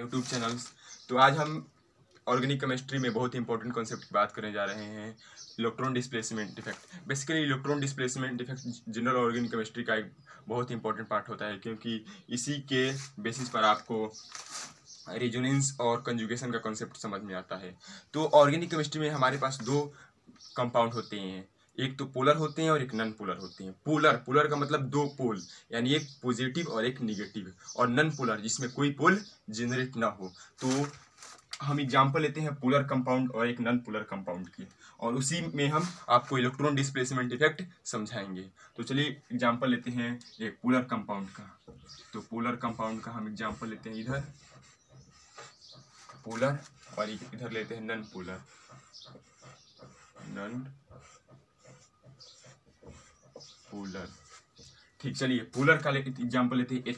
YouTube channels. तो आज हम ऑर्गेनिक केमिस्ट्री में बहुत ही इंपॉर्टेंट कॉन्सेप्ट की बात करने जा रहे हैं, electron displacement effect. Basically electron displacement effect general organic chemistry का एक बहुत ही इंपॉर्टेंट पार्ट होता है, क्योंकि इसी के बेसिस पर आपको रेजोनेंस और कंजुगेशन का कॉन्सेप्ट समझ में आता है। तो ऑर्गेनिक केमिस्ट्री में हमारे पास दो कंपाउंड होते हैं, एक तो पोलर होते हैं और एक नॉन पोलर होते हैं। पोलर का मतलब दो पोल, यानी एक पॉजिटिव और एक निगेटिव, और नॉन पोलर जिसमें कोई पोल जनरेट ना हो। तो हम एग्जांपल लेते हैं पोलर कंपाउंड और एक नॉन पोलर कंपाउंड की, और उसी में हम आपको इलेक्ट्रॉन डिस्प्लेसमेंट इफेक्ट समझाएंगे। तो चलिए एग्जांपल लेते हैं एक पोलर कंपाउंड का। तो पोलर कंपाउंड का हम एग्जांपल लेते हैं, इधर पोलर और इधर लेते हैं नॉन पोलर। ठीक, चलिए पोलर का एग्जांपल लेते हैं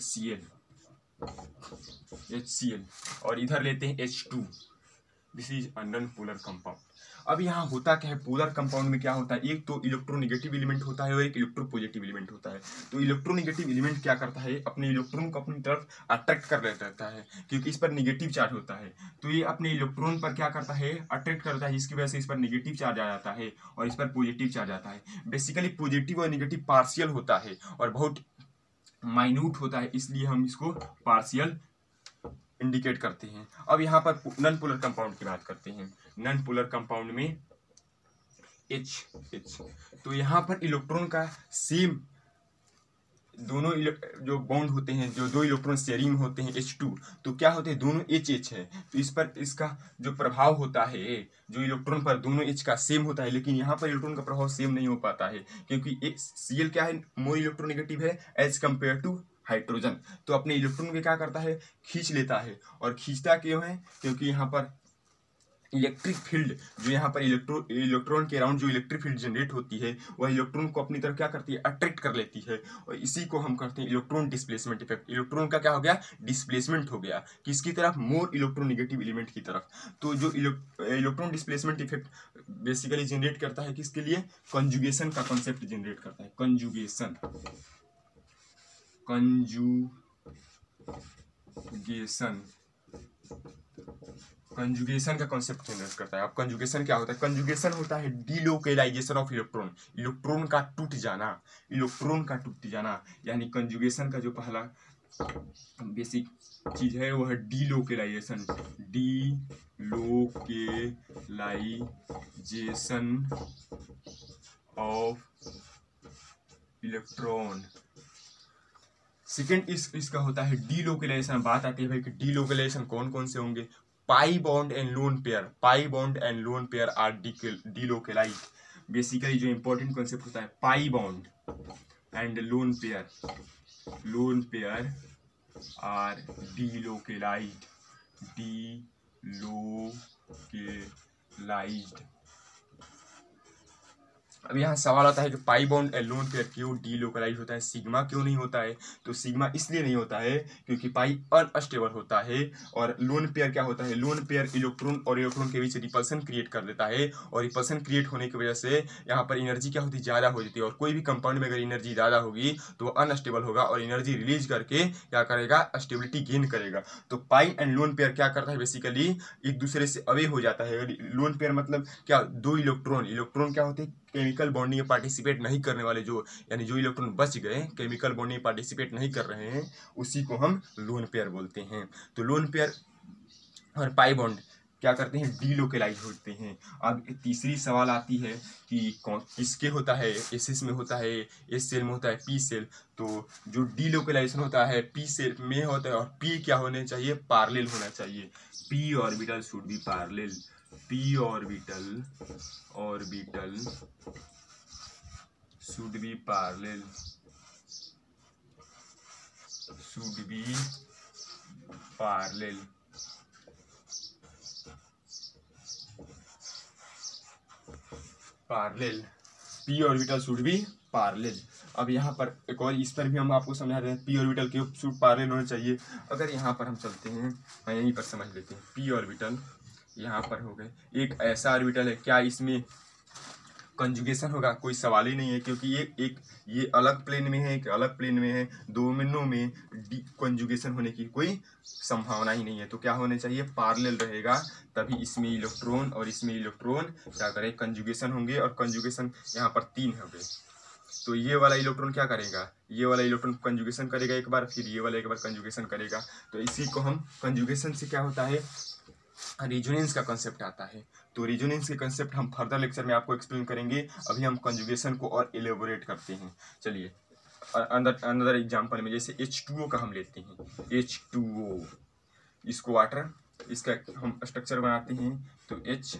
HCl और इधर लेते हैं H2। This is a non polar compound. अब यहाँ होता क्या है, पोलर कंपाउंड में क्या होता है, एक तो इलेक्ट्रोनेगेटिव एलिमेंट होता है और एक इलेक्ट्रोपॉजिटिव एलिमेंट होता है। तो इलेक्ट्रोनेगेटिव एलिमेंट क्या करता है, अपने इलेक्ट्रॉन को अपनी तरफ अट्रैक्ट कर रहता है, क्योंकि इस पर नेगेटिव चार्ज होता है। तो ये अपने इलेक्ट्रॉन पर क्या करता है, अट्रैक्ट करता है, जिसकी वजह से इस पर नेगेटिव चार्ज आ जाता है और इस पर पॉजिटिव चार्ज आता है। बेसिकली पॉजिटिव और नेगेटिव पार्शियल होता है और बहुत माइन्यूट होता है, इसलिए हम इसको पार्शियल इंडिकेट करते हैं। अब यहाँ पर नॉन पोलर कंपाउंड की बात करते हैं। नॉन पोलर कंपाउंड में H, तो यहाँ पर इलेक्ट्रॉन का सेम दोनों जो बॉन्ड होते हैं, जो दो इलेक्ट्रॉन शेयरिंग होते हैं H2, तो क्या होते हैं, दोनों H है। तो इस पर इसका जो प्रभाव होता है, जो इलेक्ट्रॉन पर दोनों H का सेम होता है, लेकिन यहाँ पर इलेक्ट्रॉन का प्रभाव सेम नहीं हो पाता है, क्योंकि Cl क्या है, मोर इलेक्ट्रोनेगेटिव है एज कम्पेयर टू हाइड्रोजन। तो अपने इलेक्ट्रॉन को क्या करता है, खींच लेता है। और खींचता क्यों है, क्योंकि यहाँ पर इलेक्ट्रिक फील्ड जो यहाँ पर इलेक्ट्रॉन के अराउंड जो इलेक्ट्रिक फील्ड जनरेट होती है, वह इलेक्ट्रॉन को अपनी तरफ क्या करती है, अट्रैक्ट कर लेती है। और इसी को हम कहते हैं इलेक्ट्रॉन डिस्प्लेसमेंट इफेक्ट। इलेक्ट्रॉन का क्या हो गया, डिस्प्लेसमेंट हो गया, किसकी तरफ, मोर इलेक्ट्रोनेगेटिव एलिमेंट की तरफ। तो जो electron displacement effect basically generate करता है, किसके लिए, कंजुगेशन का कॉन्सेप्ट जनरेट करता है। कंजुगेशन का कॉन्सेप्ट जनरेट करता है। अब कंजुगेशन क्या होता है, कंजुगेशन होता है डीलोकेलाइजेशन ऑफ इलेक्ट्रॉन का टूट जाना, यानी कंजुगेशन का जो पहला बेसिक चीज है वह डीलोकेलाइजेशन ऑफ इलेक्ट्रॉन। सेकेंड इसका होता है डीलोकेलाइजेशन। बात आती है भाई कि डीलोकेलाइजेशन कौन कौन से होंगे, pi bond and lone pair are delocalized. Basically जो इंपॉर्टेंट कॉन्सेप्ट होता है, pi bond and lone pair are delocalized. अब यहाँ सवाल आता है कि pi bond and lone pair क्यों डीलोकलाइज होता है, सिग्मा क्यों नहीं होता है। तो सिग्मा इसलिए नहीं होता है क्योंकि पाई अनस्टेबल होता है, और लोन पेयर क्या होता है, लोन पेयर इलेक्ट्रॉन और इलेक्ट्रॉन के बीच रिपल्सन क्रिएट कर देता है, और रिपल्सन क्रिएट होने की वजह से यहाँ पर एनर्जी क्या होती है, ज़्यादा हो जाती है। और कोई भी कंपाउंड में अगर एनर्जी ज़्यादा होगी तो अनस्टेबल होगा और एनर्जी रिलीज करके क्या करेगा, स्टेबिलिटी गेन करेगा। तो पाई एंड लोन पेयर क्या करता है, बेसिकली एक दूसरे से अवे हो जाता है। लोन पेयर मतलब क्या, दो इलेक्ट्रॉन क्या होते हैं, केमिकल बॉन्डिंग में पार्टिसिपेट नहीं करने वाले, यानी जो इलेक्ट्रॉन बच गए, केमिकल बॉन्डिंग में पार्टिसिपेट नहीं कर रहे हैं, उसी को हम लोन पेयर बोलते हैं। तो लोन पेयर और पाई बॉन्ड क्या करते हैं, डीलोकेलाइज होते हैं। अब तीसरी सवाल आती है कि किसके होता है, एस में होता है, एस सेल में होता है, पी सेल। तो जो डीलोकेलाइजेशन होता है पी सेल में होता है, और पी क्या होने चाहिए, पैरेलल होना चाहिए। P orbital should be parallel, p orbital should be parallel, p orbital should be parallel। अब यहाँ पर एक और, इस पर भी हम आपको समझा रहे हैं, p ऑर्बिटल के शुड पैरेलल होने चाहिए। अगर यहाँ पर हम चलते हैं, यहीं पर समझ लेते हैं, p ऑर्बिटल यहाँ पर हो गए, एक ऐसा ऑर्बिटल है, क्या इसमें कंजुगेशन होगा कोई सवाल ही नहीं है, क्योंकि ये अलग प्लेन में है, एक अलग प्लेन में है, दोनों में कंजुगेशन होने की कोई संभावना ही नहीं है। तो क्या होने चाहिए, पैरेलल रहेगा, तभी इसमें इलेक्ट्रॉन और इसमें इलेक्ट्रॉन क्या करें, कंजुगेशन होंगे। और कंजुगेशन यहाँ पर 3 होंगे, तो ये वाला इलेक्ट्रॉन क्या करेगा, ये वाला इलेक्ट्रॉन कंजुगेशन करेगा एक बार, फिर ये वाला एक बार कंजुगेशन करेगा। तो इसी को हम कंजुगेशन से क्या होता है, रेजोनेंस का कंसेप्ट आता है। तो रेजोनेंस के कंसेप्ट हम फर्दर लेक्चर में आपको एक्सप्लेन करेंगे। अभी हम कंजुगेशन को और एलेबोरेट करते हैं। चलिए अंदर एग्जांपल में जैसे H2O का हम लेते हैं, H2O, इसको वाटर, इसका हम स्ट्रक्चर बनाते हैं, तो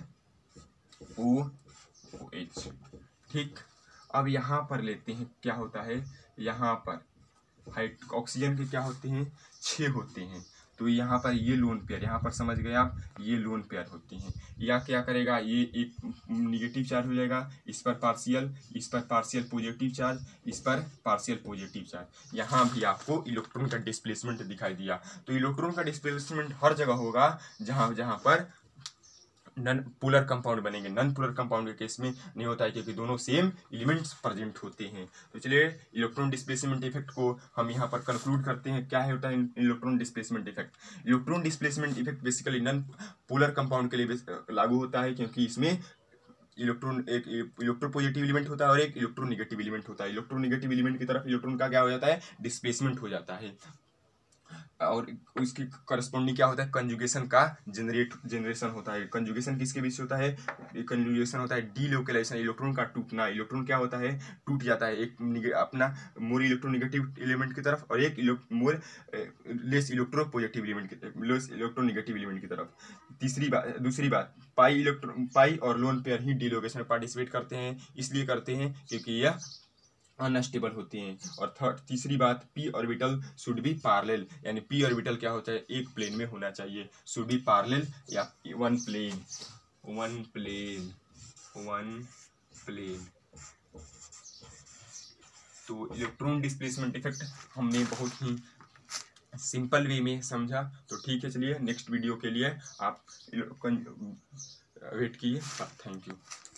HOOH, ठीक। अब यहाँ पर लेते हैं, क्या होता है, यहाँ पर ऑक्सीजन के क्या होते हैं, 6 होते हैं। तो यहाँ पर ये लोन पेयर, यहाँ पर समझ गए आप, ये लोन पेयर होती हैं। या क्या करेगा, ये एक निगेटिव चार्ज हो जाएगा, इस पर पार्शियल पॉजिटिव चार्ज, इस पर पार्शियल पॉजिटिव चार्ज। यहाँ भी आपको इलेक्ट्रॉन का डिस्प्लेसमेंट दिखाई दिया। तो इलेक्ट्रॉन का डिस्प्लेसमेंट हर जगह होगा जहाँ जहाँ पर नन पोलर कंपाउंड बनेंगे। नन पोलर कंपाउंड के केस में नहीं होता है, क्योंकि दोनों सेम एलिमेंट्स प्रेजेंट होते हैं। तो चलिए इलेक्ट्रॉन डिस्प्लेसमेंट इफेक्ट को हम यहाँ पर कंक्लूड करते हैं। क्या होता है electron displacement effect? Electron displacement effect basically non polar compound के लिए लागू होता है, क्योंकि इसमें एक इलेक्ट्रोपॉजिटिव एलिमेंट होता है और एक इलेक्ट्रोनेगेटिव एलिमेंट होता है। इलेक्ट्रोनेगेटिव एलिमेंट की तरफ इलेक्ट्रॉन का क्या हो जाता है, डिस्प्लेसमेंट हो जाता है, और उसकी करस्पॉन्डिंग क्या होता है, कंजुगेशन का जनरेशन होता है। कंजुगेशन किसके बीच होता है, कंजुगेशन होता है डीलोकेलाइजेशन, इलेक्ट्रॉन का टूटना। इलेक्ट्रॉन क्या होता है, टूट जाता है, एक अपना मोर इलेक्ट्रोनेगेटिव एलिमेंट की तरफ और एक मोर लेस इलेक्ट्रोपॉजिटिव एलिमेंट की, लेस इलेक्ट्रोनेगेटिव एलिमेंट की तरफ। दूसरी बात, पाई और लोन पेयर ही डीलोकेशन में पार्टिसिपेट करते हैं, इसलिए करते हैं क्योंकि यह अनस्टेबल होती हैं। और तीसरी बात, p orbital should be parallel, यानी पी ऑर्बिटल क्या होता है, एक प्लेन में होना चाहिए, शुड बी पैरेलल या वन प्लेन। तो इलेक्ट्रॉन डिस्प्लेसमेंट इफेक्ट हमने बहुत ही सिंपल वे में समझा। तो ठीक है, चलिए नेक्स्ट वीडियो के लिए आप वेट कीजिए। Thank you.